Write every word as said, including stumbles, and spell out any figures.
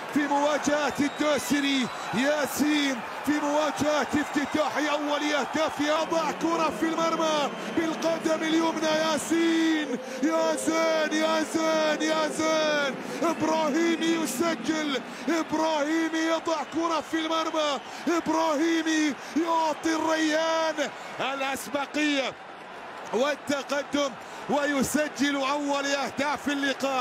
في مواجهة الدوسري. ياسين في مواجهة افتتاحي أول أهداف، يضع كرة في المرمى بالقدم اليمنى. ياسين يا زين يا زين يا زين. إبراهيمي يسجل، إبراهيمي يضع كرة في المرمى، إبراهيمي يعطي الريان الأسبقية والتقدم ويسجل أول أهداف اللقاء.